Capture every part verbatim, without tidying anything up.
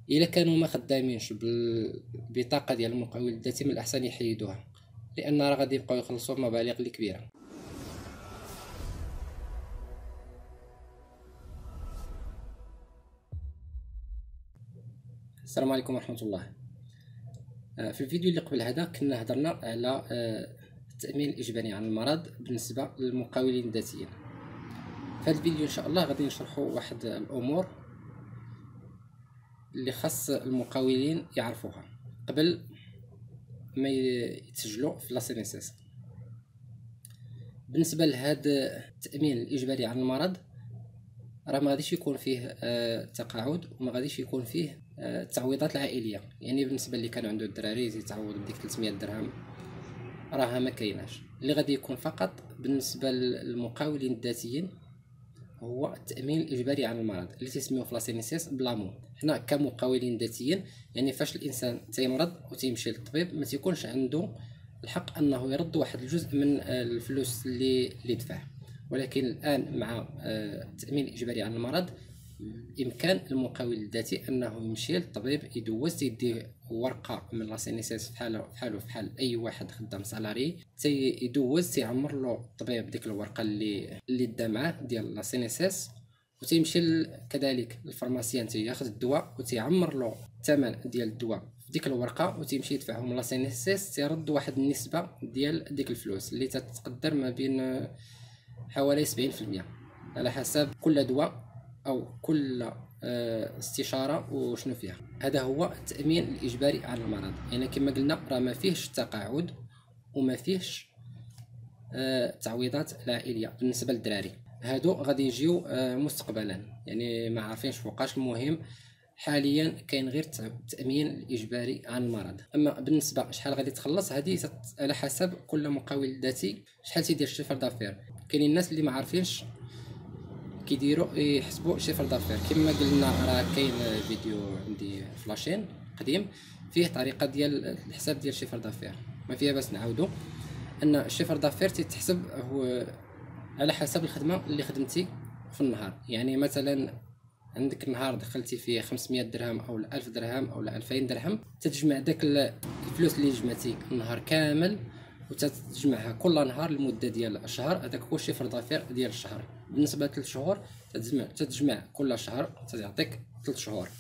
الا كانوا ما خدامينش بالبطاقه ديال المقاول الذاتي من الاحسن يحيدوها، لان راه غادي يبقاو يخلصوا مبالغ اللي كبيره. السلام عليكم ورحمه الله. في الفيديو اللي قبل هذا كنا هضرنا على التامين الاجباري عن المرض بالنسبه للمقاولين الذاتيين. في هذا الفيديو ان شاء الله غادي نشرحوا واحد الامور اللي خاص المقاولين يعرفوها قبل ما يتسجلوا في لاسينيسيس. بالنسبه لهذا التامين الاجباري عن المرض راه ما غاديش يكون فيه آه تقاعد، وما غاديش يكون فيه آه التعويضات العائليه. يعني بالنسبه اللي كانوا عنده الدراري يتعوض بديك ثلاثمية درهم راها ما كايناش. اللي غادي يكون فقط بالنسبه للمقاولين الذاتيين هو التامين الاجباري عن المرض اللي تسميوه في لاسينيسيس بلامون. حنا كمقاولين ذاتيين يعني فاش الانسان تيمرض وتيمشي للطبيب ما تيكونش عنده الحق انه يرد واحد الجزء من الفلوس اللي اللي دفع، ولكن الان مع التامين الاجباري عن المرض بامكان المقاول الذاتي انه يمشي للطبيب يدوز تيديه ورقه من لاسينيسيس بحال بحال بحال اي واحد خدام سالاري، تيدوز تيعمر له الطبيب ديك الورقه اللي اللي دا معاه ديال لاسينيسيس، وتيمشي كذلك الفارماسيان تياخذ الدواء وتيعمر له الثمن ديال الدواء في ديك الورقه وتيمشي يدفعهم لاسينيسيس، تيرد واحد النسبه ديال ديك الفلوس اللي تتقدر ما بين حوالي سبعين في المية على حسب كل دواء او كل استشاره وشنو فيها. هذا هو التامين الاجباري على المرض. يعني كما قلنا راه ما فيهش تقاعد وما فيهش التعويضات العائليه بالنسبه للدراري. هادو غادي يجيو مستقبلا، يعني ما عارفينش فوقاش. المهم حاليا كاين غير التامين الاجباري عن المرض. اما بالنسبه شحال غادي تخلص هذه على حسب كل مقاول ذاتي شحال تيدير الشيفر دافير. كاينين الناس اللي ما عارفينش كيديروا يحسبوا شيفر دافير. كما قلنا راه كاين فيديو عندي في لاشين قديم فيه طريقه ديال الحساب ديال شيفر دافير، ما فيها باس نعاودوا ان الشيفر دافير تيتحسب هو على حسب الخدمه اللي خدمتي في النهار. يعني مثلا عندك نهار دخلتي فيه خمسمية درهم او ألف درهم او ألفين درهم، تتجمع داك الفلوس اللي جمعتي النهار كامل وتتجمعها كل نهار لمده ديال الشهر. هذاك هو الشيفر دافير ديال الشهر. بالنسبه لثلاث شهور تتجمع تتجمع كل شهر تعطيك ثلاث شهور.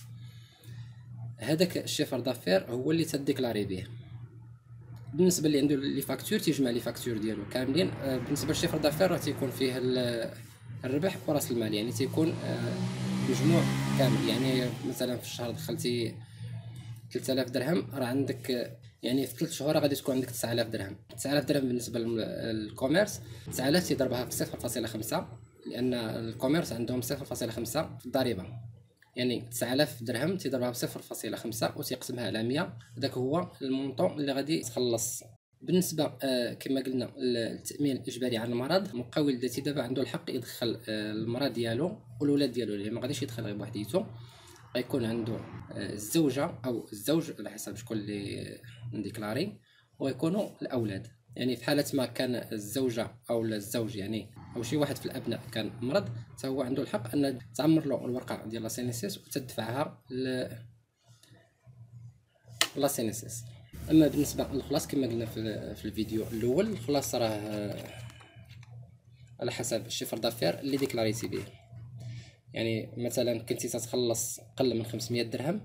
هذاك الشيفر دافير هو اللي تديكلاري به. بالنسبه اللي عنده لي فاكتور تيجمع لي فاكتور ديالو كاملين. بالنسبه للشيفر دافير راه تيكون فيه الربح وراس المال، يعني تيكون مجموع كامل. يعني مثلا في الشهر دخلتي ثلاثة آلاف درهم، راه عندك يعني في ثلاث شهور غادي تكون عندك تسعة آلاف درهم. تسعة آلاف درهم بالنسبه للكوميرس تسعة آلاف تضربها في صفر فاصلة خمسة، لان الكوميرس عندهم صفر فاصلة خمسة في الضريبه. يعني تسعة آلاف درهم تضربها ب صفر فاصلة خمسة وتقسمها على مية، هذاك هو المونطون اللي غادي تخلص. بالنسبه آه كما قلنا التامين الاجباري على المرض، المقاول الذاتي دابا عنده الحق يدخل آه المراه ديالو والولاد ديالو، اللي ما غاديش يدخل غير بوحديته. غيكون عنده آه الزوجه او الزوج على حسب شكون اللي نديكلاري، ويكونوا الاولاد. يعني في حاله ما كان الزوجه او الزوج يعني او شي واحد في الابناء كان مرض، فهو عنده الحق ان تعمر له الورقه ديال لاسينيسيس وتدفعها ل لاسينيسيس. اما بالنسبه للخلاص كما قلنا في, في الفيديو الاول، الخلاص راه على حسب الشيفر دافير اللي ديكلاريتي به. يعني مثلا كنتي تتخلص قل من خمسمية درهم،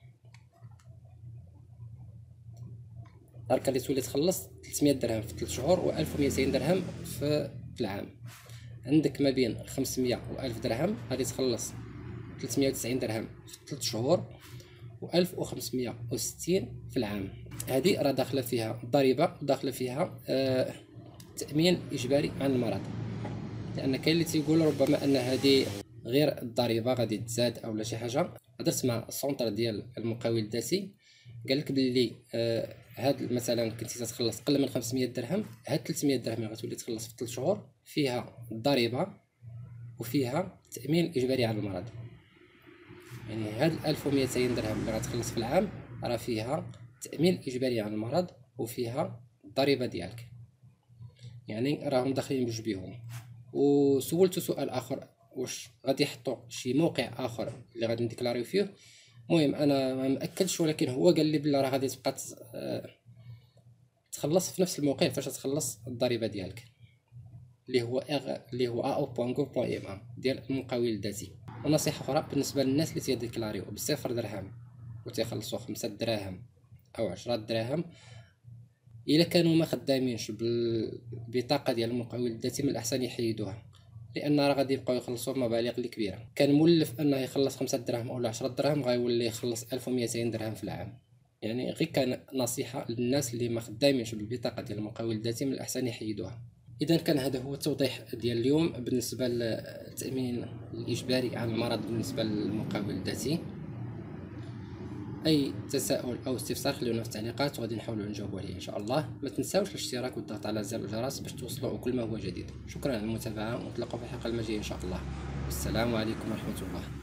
راك اللي تولي تخلص ثلاثمية درهم في ثلاث شهور و ألف ومئتين درهم في العام. عندك ما بين خمسمية و ألف درهم غادي تخلص ثلاثمية وتسعين درهم في ثلاث شهور و ألف وخمسمية وستين في العام. هذه راه داخله فيها الضريبه وداخله فيها آه تامين اجباري عن المرض. لان كاين اللي تيقول ربما ان هذه غير الضريبه غادي تزاد او لا شي حاجه. هضرت مع السونتر ديال المقاول الذاتي قال لك باللي آه هاد مثلا كنتي تتخلص قل من خمسمية درهم، هاد ثلاثمية درهم اللي غتولي تخلص في ثلاث شهور فيها الضريبه وفيها التامين الاجباري على المرض. يعني هاد ألف ومئتين درهم اللي غتخلص في العام راه فيها التامين الاجباري على المرض وفيها الضريبه ديالك، يعني راهم داخلين بجوج بيهم. وسولته سؤال اخر، واش غادي يحطوا شي موقع اخر اللي غادي نديكلاريو فيه؟ المهم انا ما مأكدش، ولكن هو قال لي بلي راه غادي تبقى تخلص في نفس الموقع فاش تخلص الضريبه ديالك، اللي هو اغ اللي هو ا او بوان غوف بوان ام ديال المقاول الذاتي. ونصيحه اخرى بالنسبه للناس اللي تيديكلاريو بصفر درهم وتيخلصوا خمسة دراهم او عشرة دراهم، الا كانوا ما خدامينش بالبطاقه ديال المقاول الذاتي من الاحسن يحيدوها، لان راه غادي يبقاو يخلصوا مبالغ اللي كبيره. كان مولف انه يخلص خمسة دراهم او عشرة دراهم غيولي يخلص ألف ومئتين درهم في العام. يعني غير كان نصيحه للناس اللي ما خدامينش بالبطاقه ديال المقاول الذاتي من الاحسن يحيدوها. اذا كان هذا هو التوضيح ديال اليوم بالنسبه للتامين الاجباري عن المرض بالنسبه للمقاول الذاتي. اي تساؤل او استفسار خلونا في التعليقات وغادي نحاولوا نجاوبوا عليه ان شاء الله. ما تنساوش الاشتراك والضغط على زر الجرس باش توصلوا كل ما هو جديد. شكرا على المتابعه ونتلاقاو في الحلقه المجايه ان شاء الله. السلام عليكم ورحمه الله.